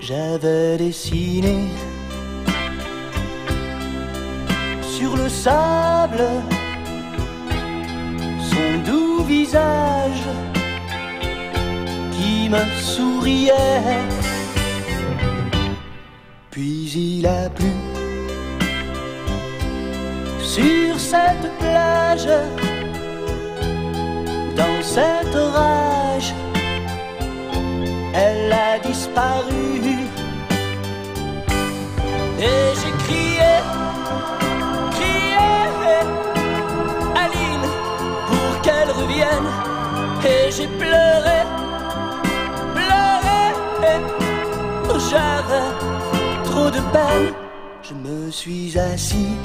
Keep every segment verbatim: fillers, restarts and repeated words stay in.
j'avais dessiné sur le sable son doux visage qui me souriait. Puis il a plu sur cette plage, dans cette orage, elle a disparu. Et j'ai crié, crié, Aline, pour qu'elle revienne. Et j'ai pleuré, pleuré, oh, j'avais trop de peine. Je me suis assis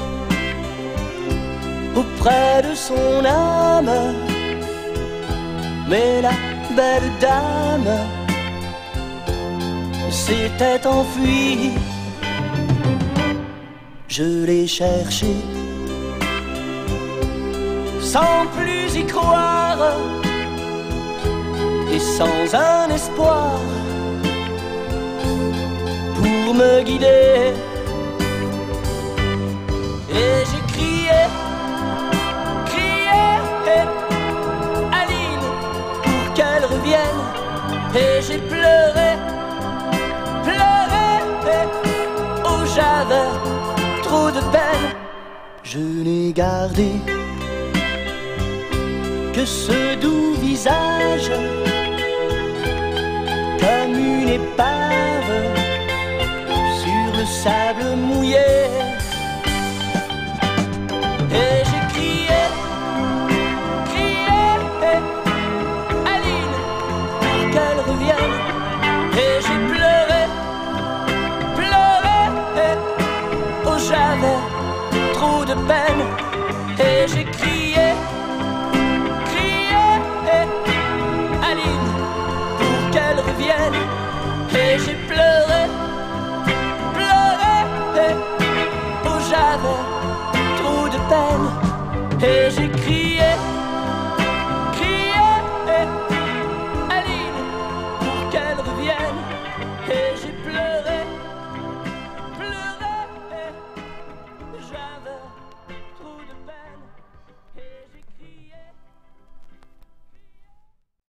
auprès de son âme, mais la belle dame s'était enfuie. Je l'ai cherchée sans plus y croire et sans un espoir pour me guider. Et j'ai crié, crié, Aline, pour qu'elle revienne. Et j'ai pleuré, pleuré, oh j'avais trop de peine. Je n'ai gardé que ce doux visage, comme une épave sur le sable mouillé.